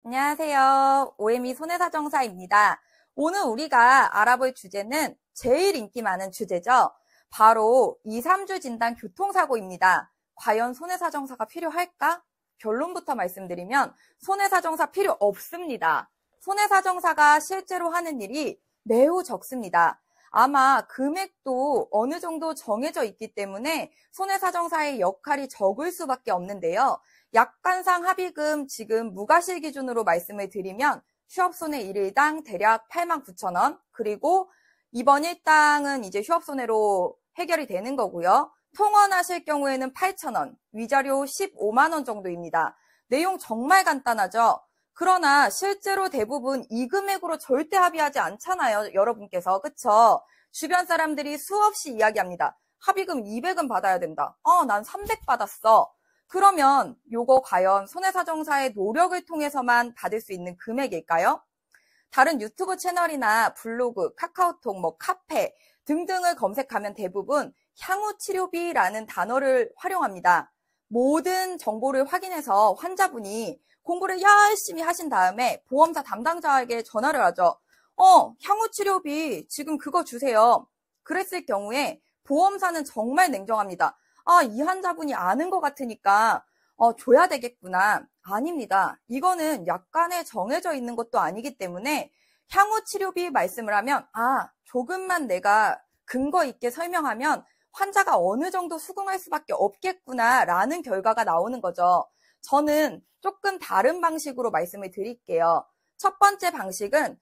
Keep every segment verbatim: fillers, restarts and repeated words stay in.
안녕하세요. 오엠이 손해사정사입니다. 오늘 우리가 알아볼 주제는 제일 인기 많은 주제죠. 바로 이, 삼 주 진단 교통사고입니다. 과연 손해사정사가 필요할까? 결론부터 말씀드리면 손해사정사 필요 없습니다. 손해사정사가 실제로 하는 일이 매우 적습니다. 아마 금액도 어느 정도 정해져 있기 때문에 손해사정사의 역할이 적을 수밖에 없는데요. 약관상 합의금 지금 무과실 기준으로 말씀을 드리면 휴업손해 일 일당 대략 팔만 구천 원, 그리고 이번 일당은 이제 휴업손해로 해결이 되는 거고요. 통원하실 경우에는 팔천 원, 위자료 십오만 원 정도입니다. 내용 정말 간단하죠? 그러나 실제로 대부분 이 금액으로 절대 합의하지 않잖아요, 여러분께서. 그쵸? 주변 사람들이 수없이 이야기합니다. 합의금 이백은 받아야 된다. 어, 난 삼백 받았어. 그러면 요거 과연 손해사정사의 노력을 통해서만 받을 수 있는 금액일까요? 다른 유튜브 채널이나 블로그, 카카오톡, 뭐 카페 등등을 검색하면 대부분 향후치료비라는 단어를 활용합니다. 모든 정보를 확인해서 환자분이 공부를 열심히 하신 다음에 보험사 담당자에게 전화를 하죠. 어, 향후치료비 지금 그거 주세요. 그랬을 경우에 보험사는 정말 냉정합니다. 아, 이 환자분이 아는 것 같으니까 어, 줘야 되겠구나. 아닙니다. 이거는 약관에 정해져 있는 것도 아니기 때문에 향후치료비 말씀을 하면 아, 조금만 내가 근거 있게 설명하면 환자가 어느 정도 수긍할 수밖에 없겠구나 라는 결과가 나오는 거죠. 저는 조금 다른 방식으로 말씀을 드릴게요. 첫 번째 방식은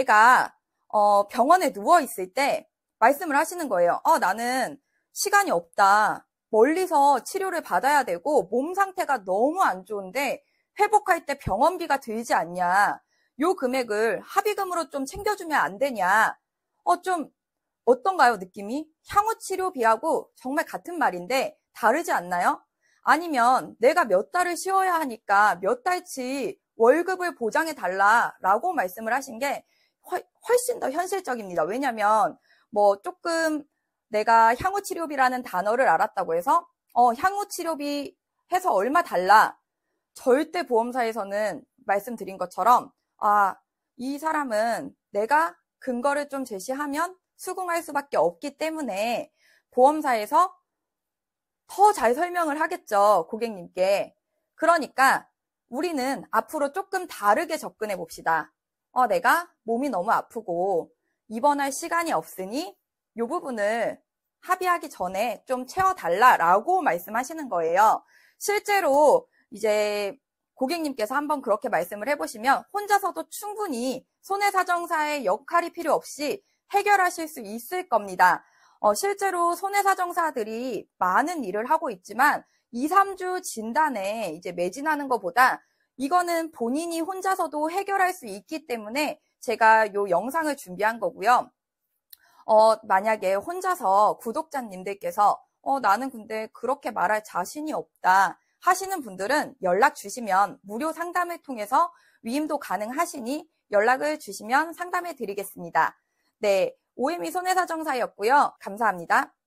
제가 어, 병원에 누워있을 때 말씀을 하시는 거예요. 어, 나는 시간이 없다. 멀리서 치료를 받아야 되고 몸 상태가 너무 안 좋은데 회복할 때 병원비가 들지 않냐. 요 금액을 합의금으로 좀 챙겨주면 안 되냐. 어, 좀 어떤가요, 느낌이? 향후치료비하고 정말 같은 말인데 다르지 않나요? 아니면 내가 몇 달을 쉬어야 하니까 몇 달치 월급을 보장해달라 라고 말씀을 하신 게 훨씬 더 현실적입니다. 왜냐면 뭐 조금 내가 향후치료비라는 단어를 알았다고 해서 어, 향후치료비 해서 얼마 달라. 절대 보험사에서는 말씀드린 것처럼 아, 이 사람은 내가 근거를 좀 제시하면 수긍할 수밖에 없기 때문에 보험사에서 더 잘 설명을 하겠죠, 고객님께. 그러니까 우리는 앞으로 조금 다르게 접근해 봅시다. 어, 내가 몸이 너무 아프고 입원할 시간이 없으니 이 부분을 합의하기 전에 좀 채워달라라고 말씀하시는 거예요. 실제로 이제 고객님께서 한번 그렇게 말씀을 해보시면 혼자서도 충분히 손해사정사의 역할이 필요 없이 해결하실 수 있을 겁니다. 어, 실제로 손해사정사들이 많은 일을 하고 있지만 이, 삼 주 진단에 이제 매진하는 것보다 이거는 본인이 혼자서도 해결할 수 있기 때문에 제가 이 영상을 준비한 거고요. 어, 만약에 혼자서 구독자님들께서 어, 나는 근데 그렇게 말할 자신이 없다 하시는 분들은 연락 주시면 무료 상담을 통해서 위임도 가능하시니 연락을 주시면 상담해 드리겠습니다. 네, 오엠이 손해사정사였고요. 감사합니다.